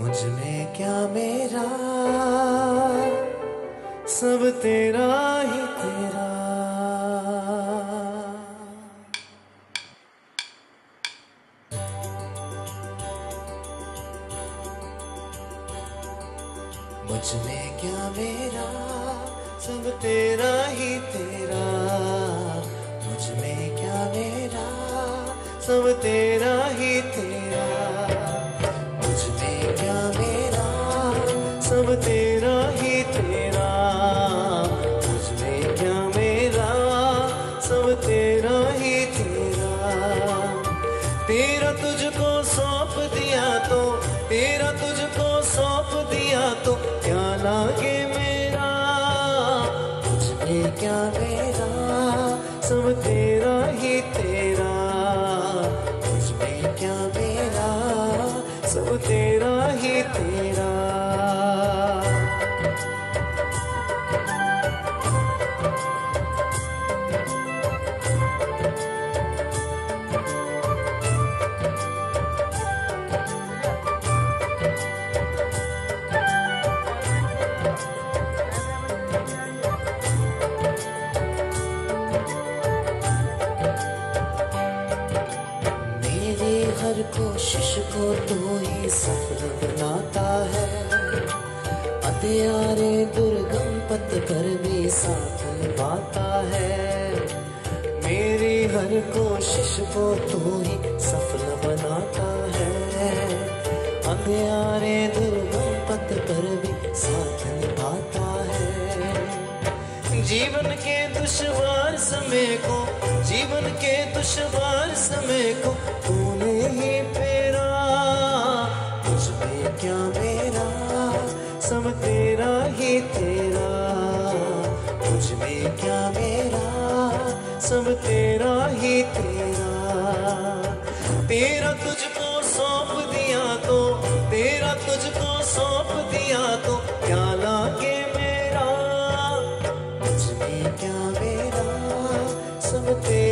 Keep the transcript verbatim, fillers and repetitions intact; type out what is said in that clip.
मुझ में क्या मेरा, सब तेरा ही तेरा। मुझ में क्या मेरा, सब तेरा ही तेरा। मुझ में क्या मेरा, सब तेरा ही तेरा। मुझ में क्या मेरा, सब तेरा ही तेरा। मुझ में क्या मेरा, सब तेरा ही तेरा। तेरा तुझको सौंप दिया तो, तेरा तुझको सौंप दिया तो क्या लागे मेरा। मुझ में क्या मेरा, सब तेरा ही तेरा। मुझ में क्या मेरा, सब तेरा ही तेरा। हर कोशिश को तू ही सफल बनाता है। अंधियारे दुर्गम पथ पर भी साथ निभाता है। मेरी हर कोशिश को तू ही सफल बनाता है। अंधियारे दुर्गम पथ पर भी साथ निभाता है। जीवन के दुश्वार समय को, जीवन के दुश्वार समय को तूने ही फेरा। मुझ में क्या मेरा, सब तेरा ही तेरा। मुझ में क्या मेरा, सब तेरा ही तेरा। तेरा तुझको सौंप दिया तो, तेरा तुझको सौंप दिया तो क्या लागे मेरा। मुझ में क्या मेरा, सब तेरा